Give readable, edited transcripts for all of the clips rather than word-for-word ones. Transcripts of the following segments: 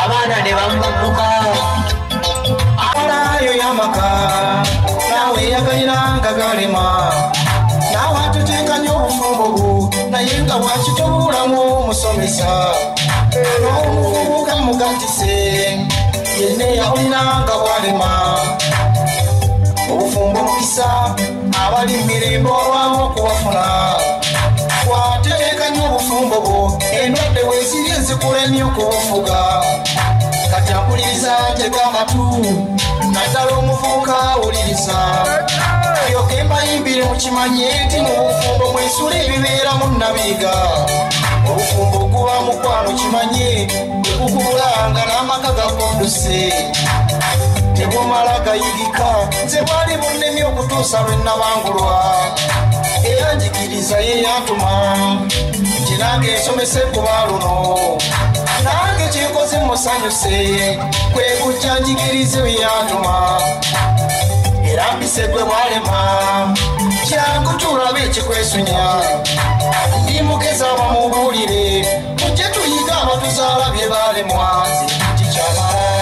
abaana ne bambabuka alayo yamaka nawe yagaliranga galema nawe atutekanya obufumbo bwo naye nga bwakitobulamu omusomesa n'omuvubuka mugatise yenne yawulinanga bwalema obufumbo mukisa abali mirembe olwamu okubafuna bwatetekanya obufumbo bwo endwadde weezirye zikulemye okubufuga kati ampuliriza ntega amatu naddala omuvubuka awuliriza yoke mbayimbire mukimanye nti mu bufumbo mwesula ebibeera mu nabiga obufumbo guba mukwano kimanye ekukubulanga n'amaka gakondose tebwomala gayigika nze bwali bunnemye okutuusa lwe nabangulwa eyanjigiriza ye yantuma nti nange nsomese kuba luno nange kyekoze musanyuse kwe kujja njigirize byeyantuma era mpise gwe bwalema kyangu tulabe ekikwesunya ndi mugezi abamubuulire tujje tuyiga abatuzaala bye balemwa nti kyamala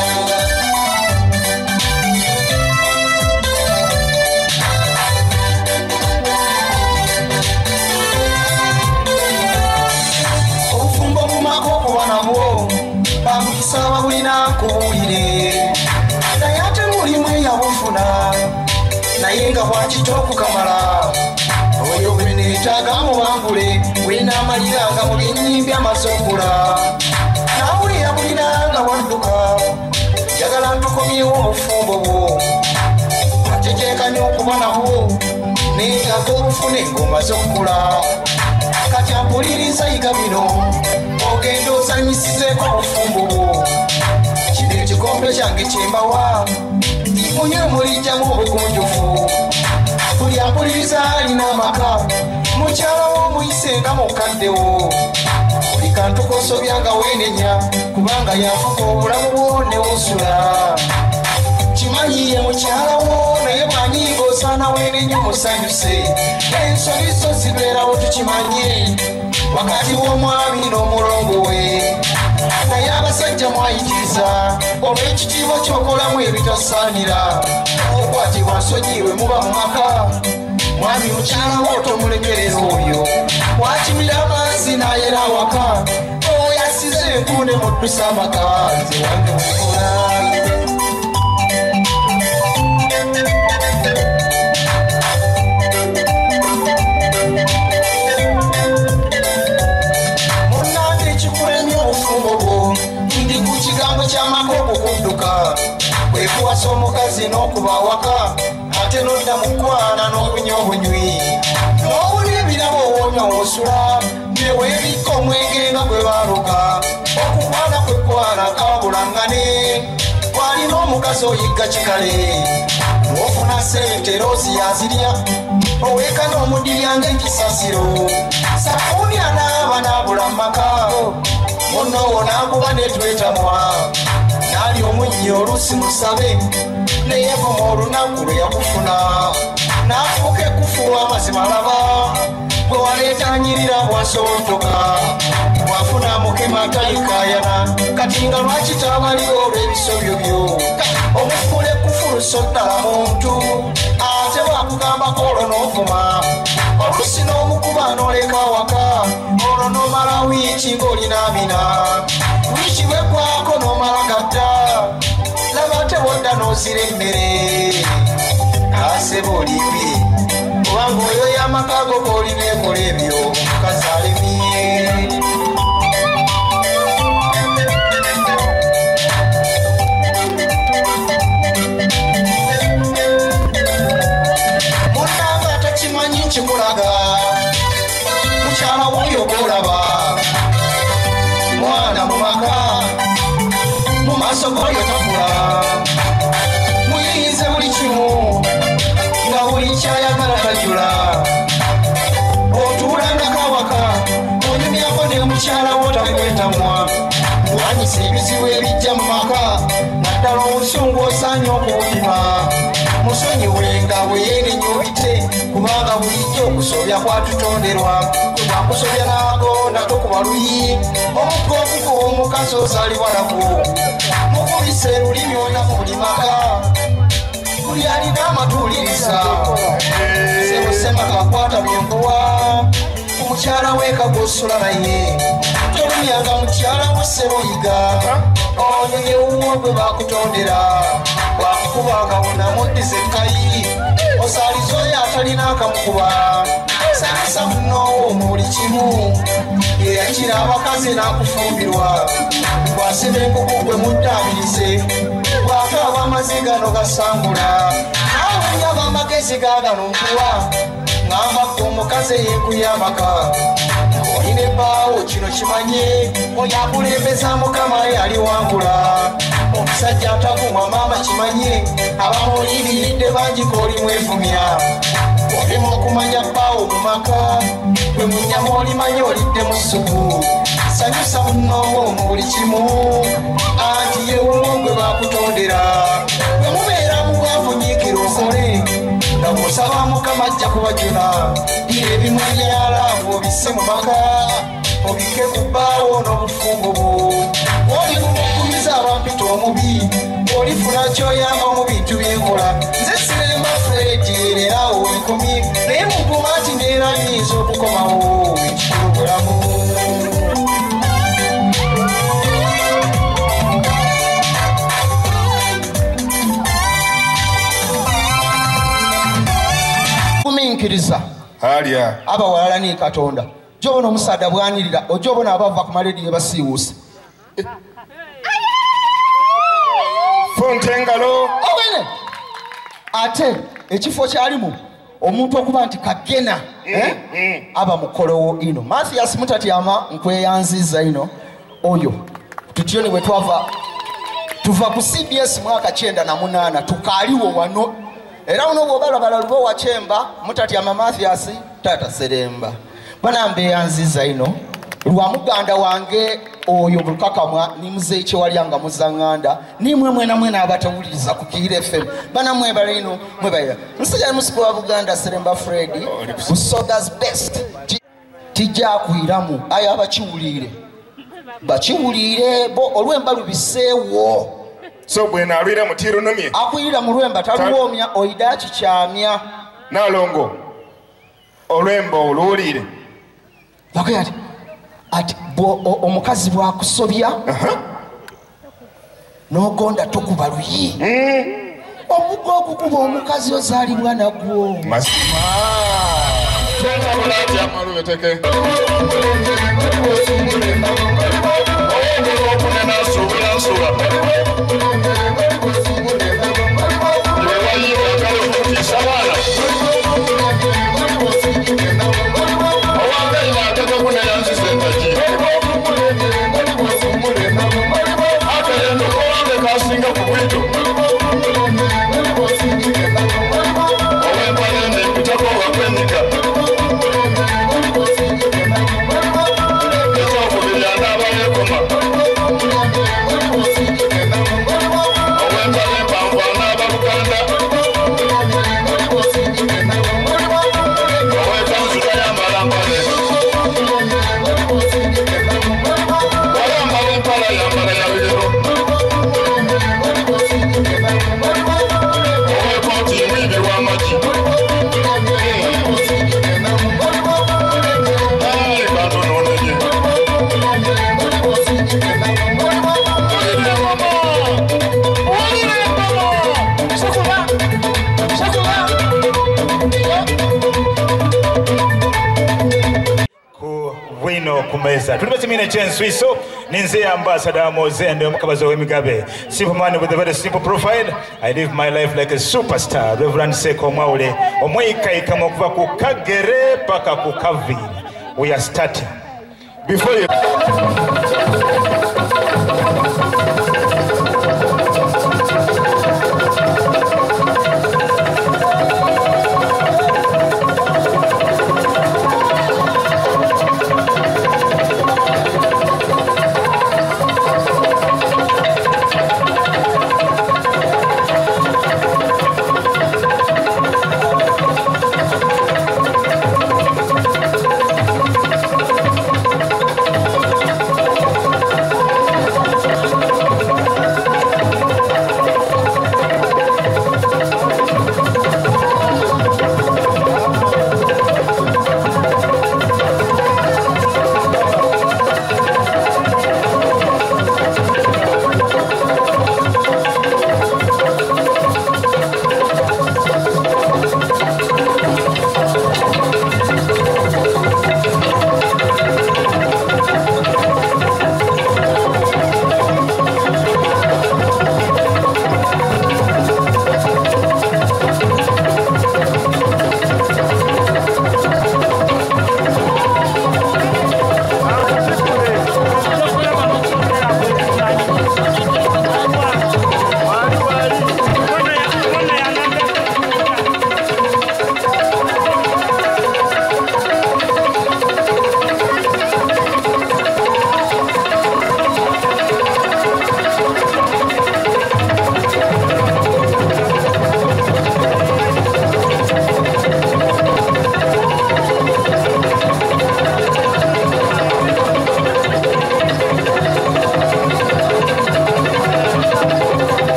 obufumbo bumako okuba nabwo bamukisa ababulina nkubuulire naye ate mulimu eyabufuna naye nga bwakita okukamala oyo bwe neetaaga mubangule bwenaamaliranga mu byennyimbi amaze okula naawe yabulinanga bwadduka njagala ntukomyewo obufumbo bwo ateteekanya okuba nabwo neetaaga obufune ng'omaze okukula kati ampuliriza yiga bino ogenda osanyisizeeko obufumbo bwo kino ekikombe kyange kyembawa munywe mulijjamu obugunjufu buli ampuliriza alina amaka mukyala w'omuyise nga mukaddewo buli kantu kosobyanga weenenya kubanga yafuka obulamu bwo newosula kimanyiye mukyala wo naye bwanyiiga osaana weenenya musanyuse ensobi zo zibeerawo tukimanye wakati w'omwami n'omulongo we naye abasajja mwayitiriza olw'ekitiibwa kyokolamu ebitasaanira okwatibwa nsonyiiwe muba mu maka mwami mukyala wo tomulekerera oyo wakimira amazzi n'ayera awaka oyo asize enkuune muddusa amaka nze wange mukola kyamaka okukudduka kwekuwasa omukazi n'okuba awaka ate nodda mukwana n'obunya obunywi n'obuli ebirabo owonya wosula neweebikka omwenge nga gwe baaluka okukwana kwekwana kabulangane kwalina omukazi oyigga kikale ofuna sente roosi yazirya oweeka n'omudiryanga ekisasiro sakuuni anaaba n'abula maka munowo nakuba netwetamwa nali omunyi oluusi musabe neyevuma olunaku lwe yakufuna nafuuka ekufu amazima laba gwe waleetanyirira bwasobotoka bwafuna mukema tayikayana kati nga lwaki tabaliro olw'ebisobyo byo omufula ekufu lusoddala muntu ate bwakugambako olwo n'ovuma oluusi n'omukuba n'oleka awaka olwo n'omala wiiki ng'olinaamina wiiki bweggwako n'omala gadda laba tewodda n'ozira emmere aseba olibi kubanga oyo y'amaka go g'olina ekola ebyo omukazi alemye munnanga atakimanyi nkikulaga mukyala woyo golaba mwana mu maka mu maaso goyo takula muyinze buli kimu nga buli kyayagala tajula otuulangako awaka onyumyako ne mukyala wo takwetamwa wanyisa ebizibu ebijja mu maka naddala obusungu osaanye okubupima musonyiwenga bweyenenya obite kubanga bulijjo okusobya kwatutonderwa kwe bwakusobya naago genda tokuba luyi omuggo ogukuba omukazi ozaalibwa nagwo mukubisa olulimi olina mu buli maka buli alina amatuuliriza semusemakakwata byenkuwa omukyala weeka gwosula naye tolumyaga mukyala woseboyiga oyo yewuwo gwe bakutondera wakukubanga bunamuddiza ekkayi osaaliza oyo atalina akamukuba sanyusa munoowo mu buli kimu yeyakira abakazi n'akufumbirwa bwasiba enkuku gwe muddaabirize bwakaaba amaziga no gasangula naawe nyaba amagezi gaagano nkuwa ngamba omukazi yeekuya amaka olina ebbaawo kino kimanye oyo akulembeza mukama yali wangula omusajja atavumwa maama kimanye abamuliiriridde bangi kooli mwevumya olima okumanya bbaawo mu maka bwe munyama olimanye olidde mu ssupu sanyusa munoowo mu buli kimu anti yewuwo gwe bakutondera bwe mubeera mu bwafunyiikira okole nga bw'osaba mukama ajja kubajuna ebimu ebyalaavu obisse mu maka obike ku bbaawo n'obufumbo bwo oli mukumiza abampita omubi olifuna kyoyamba mu bintu byenkola nze siremba Fredi eraawo bikomi naye muguma nti neera nnyinza okukomawo ekikulu bulamu kuminkiriza alya abawalala ni katonda jobona omusaada bwanirira ojobona abava ku malediyo basiiwuusa fonte engalo obwene ate ekifo kyalimu omuntu okuba nti kagena aba mukolowo ino Mathias Mutatyama nkweyanziza ino oyo tutyoni bwe tuva ku CBS mwaka 98 tukaaliwo wano era uno bw'obalabala lubo wachemba Mutatyama Mathias tata seremba bana mbeyanziza ino lwa muganda wange oyo bukakamwa ni muzeyi kyewalyanga muzanganda nimwe mwena abatawuliriza ku Kiyira FM bana mwebale ino mwebalira nsajja musipo wa Buganda Seremba Fredi Busoga's best tijja kuiramu ayo bakiwulire bo olwemba lubiseewo so bwena alwira mutiro nomye akuyira mu lwemba taluwomya oida kikyamya nalongo olwembo oluwulire bakayati ati omukazi bwakusobya n'ogonda tokuba luyi omuggo okukuba omukazi ozaalibwa nagwo mazima kumeza tulibazimine chenswiso ninze ambassador Mozende omukabazi w'emigabe simple man with a very simple profile. I live my life like a superstar. Reverend Seko Mwaule omwikaika okuva ku Kagere paka ku Kaviri. We are starting before you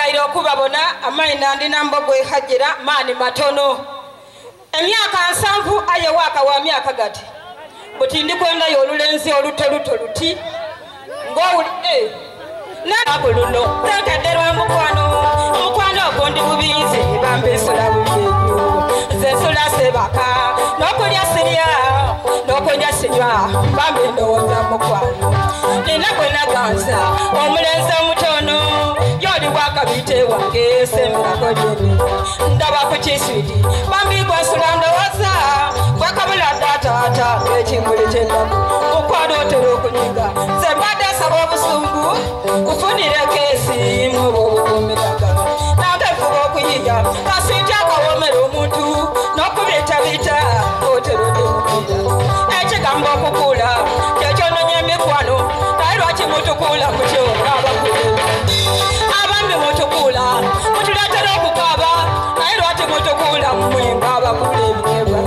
nagaira okubabona amaina ndina mbogwe hajira mani matono emyaka 7 aye waka wa myaka gati buti ndikwenda yolulenzi oluto luti ngowuli na buluno takaderwa mukwano ogondi bubinze bambesula buyeyo zensula sebaka nokulya sirya nokulya sinywa bambe ndowooza mukwano nina kwenaganza omulenzi omutono yoli wakabite wange semirako lyene ndaba ku kiswiti bambi gwensula ndowooza gwakabula dataata ekimuli kyendamu mukwano otera okunyiga zembadde asaba obusungu ufunire kesi mubukumiraga nange nfuba okuyiya kaswiti akawomera omuntu n'okubitabita oterode mupira ekigambo okukula kyekyononya emikwano naye lwaki mutukula mutyo abakulu abambi mutukula mutuletera okukaaba naye lwaki mutukula mmwe ng'abakulu ebinebwa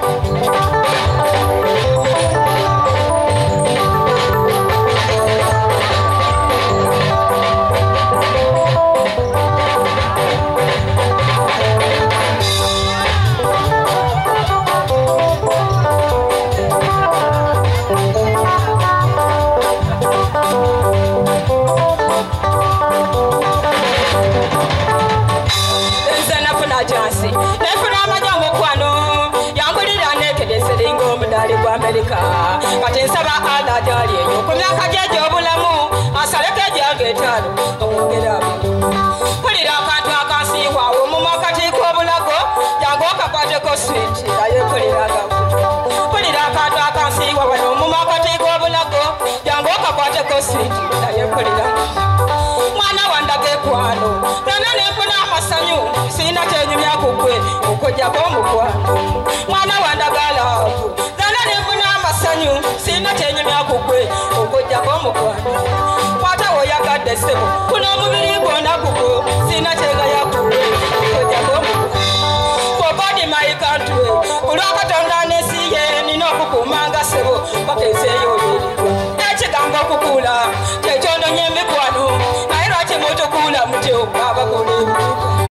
America kati nsaba adajali eyo ku myaka gye obulamu asaleko egyagetaano omwogera pulira akantu akasiiwawo mu makati k'obulago jangu okakwateko switi naye puliraga pulira akantu akasiiwa wano mu makati k'obulago jangu okakwateko switi naye puliraga mwana wandaga ekwano nana nenfuna amasanyu sirina kyenyumya ku ggwe okujjako omukwano mwana wandaga laavu sina kyenyumya ku ggwe okujjako omukwano kwata woyagadde ssebo kuno omubiri gwonna gugwo sina kyegaya ku ggwe okujjako omukwano kobodi maikantwe olwakatonda nesiye nina okukuumanga ssebo bakeeseeyo obirirwa ekigambo okukula kyekyononya emikwano naye lwaki mutukula mutyo